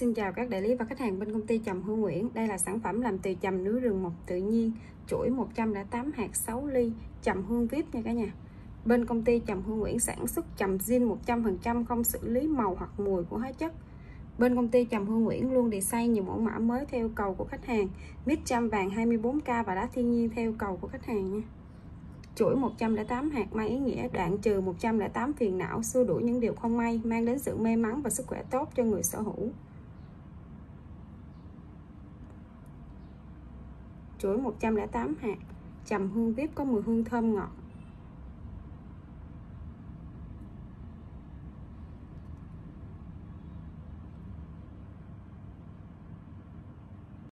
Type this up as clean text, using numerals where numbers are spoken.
Xin chào các đại lý và khách hàng bên công ty trầm Hương Nguyễn. Đây là sản phẩm làm từ trầm núi rừng mọc tự nhiên, chuỗi 108 hạt 6 ly, trầm hương VIP nha cả nhà. Bên công ty trầm Hương Nguyễn sản xuất trầm zin 100%, không xử lý màu hoặc mùi của hóa chất. Bên công ty trầm Hương Nguyễn luôn design nhiều mẫu mã mới theo yêu cầu của khách hàng, mít trăm vàng 24K và đá thiên nhiên theo yêu cầu của khách hàng nha. Chuỗi 108 hạt mang ý nghĩa đoạn trừ 108 phiền não, xua đuổi những điều không may, mang đến sự may mắn và sức khỏe tốt cho người sở hữu. Chuỗi 108 hạt trầm hương VIP có mùi hương thơm ngọt,